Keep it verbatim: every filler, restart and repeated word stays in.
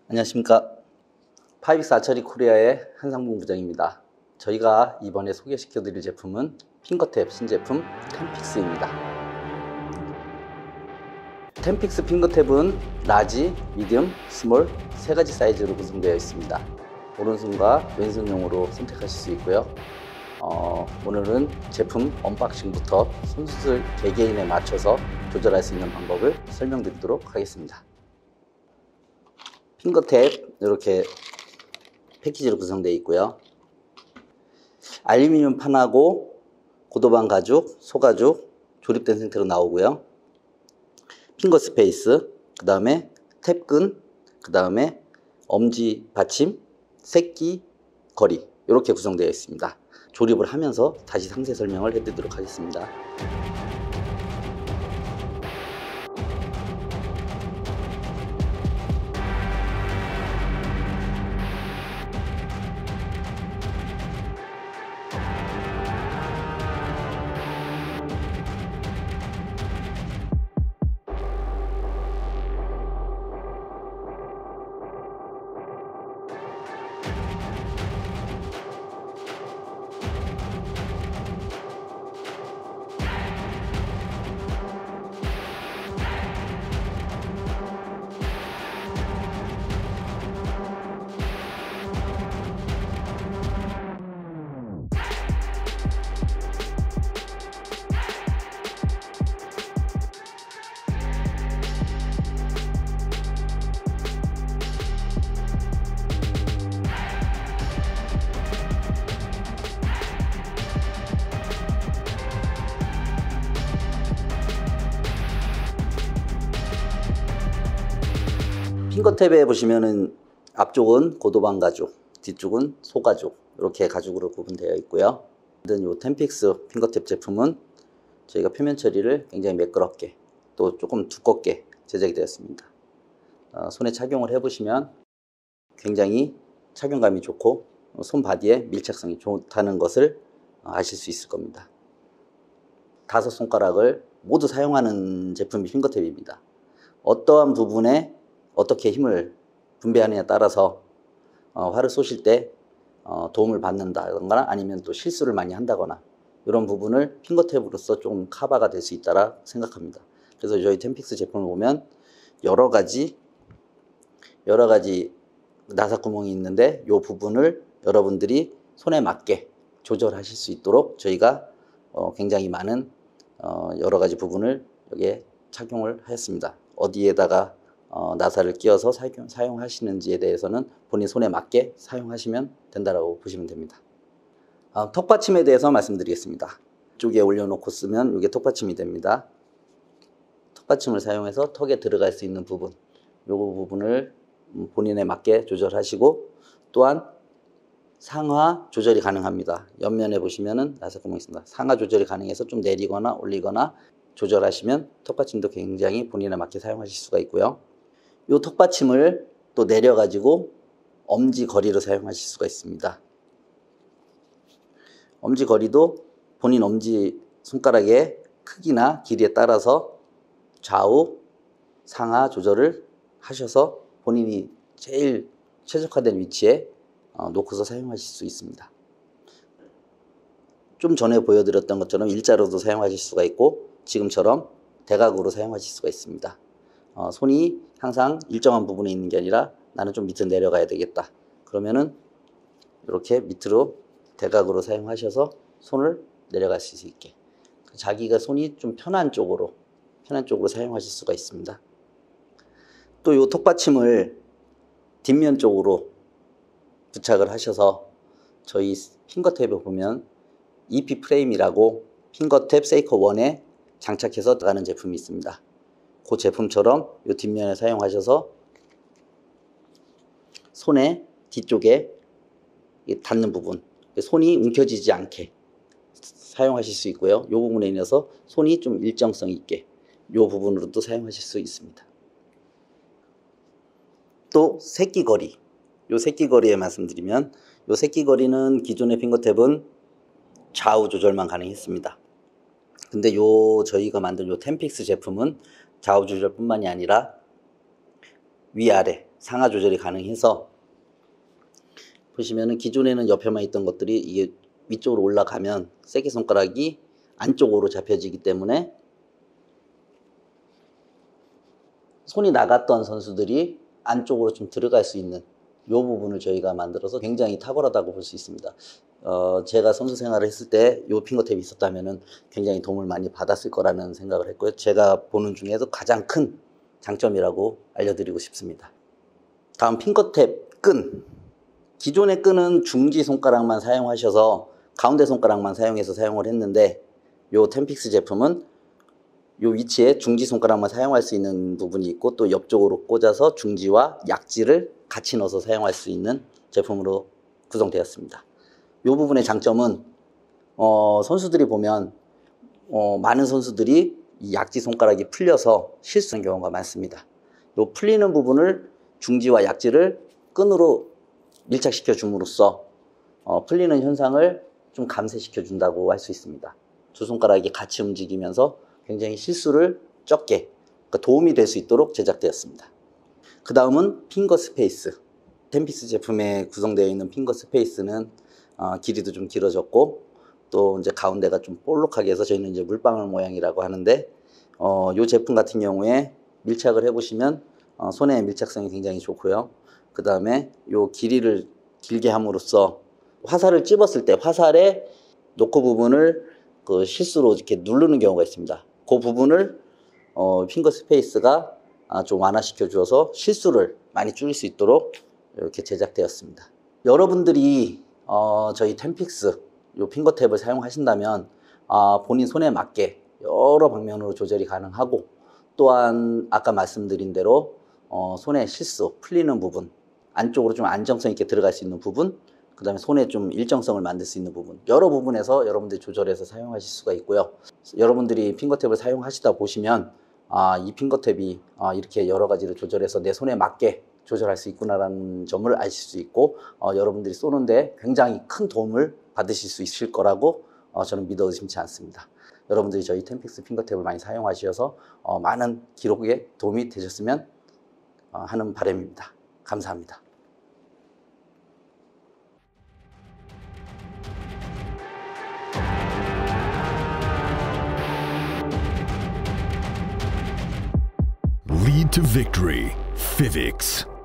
안녕하십니까. 파이빅스 아처리 코리아의 한상봉 부장입니다. 저희가 이번에 소개시켜 드릴 제품은 핑거탭 신제품 템픽스입니다. 템픽스 핑거탭은 라지, 미디엄, 스몰 세 가지 사이즈로 구성되어 있습니다. 오른손과 왼손용으로 선택하실 수 있고요. 어, 오늘은 제품 언박싱부터 손수술 개개인에 맞춰서 조절할 수 있는 방법을 설명드리도록 하겠습니다. 핑거탭 이렇게 패키지로 구성되어 있고요. 알루미늄 판하고 고도방 가죽, 소가죽 조립된 상태로 나오고요. 핑거 스페이스, 그 다음에 탭끈, 그 다음에 엄지 받침, 새끼, 거리 이렇게 구성되어 있습니다. 조립을 하면서 다시 상세 설명을 해드리도록 하겠습니다. 핑거탭에 보시면은 앞쪽은 고도방 가죽, 뒤쪽은 소가죽 이렇게 가죽으로 구분되어 있고요. 이 템픽스 핑거탭 제품은 저희가 표면 처리를 굉장히 매끄럽게 또 조금 두껍게 제작이 되었습니다. 어, 손에 착용을 해보시면 굉장히 착용감이 좋고 손 바디에 밀착성이 좋다는 것을 아실 수 있을 겁니다. 다섯 손가락을 모두 사용하는 제품이 핑거탭입니다. 어떠한 부분에 어떻게 힘을 분배하느냐에 따라서 어, 활을 쏘실 때 어, 도움을 받는다거나 아니면 또 실수를 많이 한다거나 이런 부분을 핑거탭으로서 좀 커버가 될 수 있다라 생각합니다. 그래서 저희 템픽스 제품을 보면 여러 가지 여러 가지 나사 구멍이 있는데 이 부분을 여러분들이 손에 맞게 조절하실 수 있도록 저희가 어, 굉장히 많은 어, 여러 가지 부분을 여기에 착용을 하였습니다. 어디에다가 어, 나사를 끼워서 사용, 사용하시는지에 대해서는 본인 손에 맞게 사용하시면 된다고 보시면 됩니다. 아, 턱받침에 대해서 말씀드리겠습니다. 이쪽에 올려놓고 쓰면 이게 턱받침이 됩니다. 턱받침을 사용해서 턱에 들어갈 수 있는 부분, 이 부분을 본인에 맞게 조절하시고 또한 상하 조절이 가능합니다. 옆면에 보시면은 나사구멍이 있습니다. 상하 조절이 가능해서 좀 내리거나 올리거나 조절하시면 턱받침도 굉장히 본인에 맞게 사용하실 수가 있고요. 이 턱받침을 또 내려가지고 엄지 거리로 사용하실 수가 있습니다. 엄지 거리도 본인 엄지 손가락의 크기나 길이에 따라서 좌우 상하 조절을 하셔서 본인이 제일 최적화된 위치에 놓고서 사용하실 수 있습니다. 좀 전에 보여드렸던 것처럼 일자로도 사용하실 수가 있고 지금처럼 대각으로 사용하실 수가 있습니다. 어, 손이 항상 일정한 부분에 있는 게 아니라 나는 좀 밑으로 내려가야 되겠다. 그러면은 이렇게 밑으로 대각으로 사용하셔서 손을 내려갈 수 있게 자기가 손이 좀 편한 쪽으로 편한 쪽으로 사용하실 수가 있습니다. 또 이 턱받침을 뒷면 쪽으로 부착을 하셔서 저희 핑거탭에 보면 이피 프레임이라고 핑거탭 세이커 일에 장착해서 나가는 제품이 있습니다. 그 제품처럼 이 뒷면에 사용하셔서 손의 뒤쪽에 닿는 부분, 손이 움켜쥐지 않게 사용하실 수 있고요. 이 부분에 인해서 손이 좀 일정성 있게 이 부분으로도 사용하실 수 있습니다. 또 새끼거리, 이 새끼거리에 말씀드리면 이 새끼거리는 기존의 핑거탭은 좌우 조절만 가능했습니다. 근데 요 저희가 만든 요 템픽스 제품은 좌우 조절뿐만이 아니라 위아래 상하 조절이 가능해서 보시면은 기존에는 옆에만 있던 것들이 이게 위쪽으로 올라가면 새끼손가락이 안쪽으로 잡혀지기 때문에 손이 나갔던 선수들이 안쪽으로 좀 들어갈 수 있는 이 부분을 저희가 만들어서 굉장히 탁월하다고 볼 수 있습니다. 어, 제가 선수 생활을 했을 때 이 핑거탭이 있었다면 굉장히 도움을 많이 받았을 거라는 생각을 했고요. 제가 보는 중에서 가장 큰 장점이라고 알려드리고 싶습니다. 다음 핑거탭 끈. 기존의 끈은 중지 손가락만 사용하셔서 가운데 손가락만 사용해서 사용을 했는데 이 템픽스 제품은 이 위치에 중지 손가락만 사용할 수 있는 부분이 있고 또 옆쪽으로 꽂아서 중지와 약지를 같이 넣어서 사용할 수 있는 제품으로 구성되었습니다. 이 부분의 장점은 어, 선수들이 보면 어, 많은 선수들이 이 약지 손가락이 풀려서 실수하는 경우가 많습니다. 이 풀리는 부분을 중지와 약지를 끈으로 밀착시켜 줌으로써 어, 풀리는 현상을 좀 감쇄시켜 준다고 할 수 있습니다. 두 손가락이 같이 움직이면서 굉장히 실수를 적게 그러니까 도움이 될 수 있도록 제작되었습니다. 그 다음은 핑거 스페이스. 템픽스 제품에 구성되어 있는 핑거 스페이스는 어, 길이도 좀 길어졌고 또 이제 가운데가 좀 볼록하게 해서 저희는 이제 물방울 모양이라고 하는데 어, 이 제품 같은 경우에 밀착을 해보시면 어, 손의 밀착성이 굉장히 좋고요. 그 다음에 이 길이를 길게 함으로써 화살을 찝었을 때 화살의 노코 부분을 그 실수로 이렇게 누르는 경우가 있습니다. 그 부분을 어, 핑거 스페이스가 아, 좀 완화시켜 주어서 실수를 많이 줄일 수 있도록 이렇게 제작되었습니다. 여러분들이 어, 저희 템픽스 이 핑거탭을 사용하신다면 아, 본인 손에 맞게 여러 방면으로 조절이 가능하고 또한 아까 말씀드린 대로 어, 손의 실수, 풀리는 부분 안쪽으로 좀 안정성 있게 들어갈 수 있는 부분 그 다음에 손에 좀 일정성을 만들 수 있는 부분 여러 부분에서 여러분들이 조절해서 사용하실 수가 있고요. 여러분들이 핑거탭을 사용하시다 보시면 아, 이 핑거탭이 아, 이렇게 여러 가지를 조절해서 내 손에 맞게 조절할 수 있구나라는 점을 아실 수 있고 어, 여러분들이 쏘는데 굉장히 큰 도움을 받으실 수 있을 거라고 어, 저는 믿어 의심치 않습니다. 여러분들이 저희 템픽스 핑거탭을 많이 사용하셔서 어, 많은 기록에 도움이 되셨으면 어, 하는 바람입니다. 감사합니다. Lead to victory. Fivix.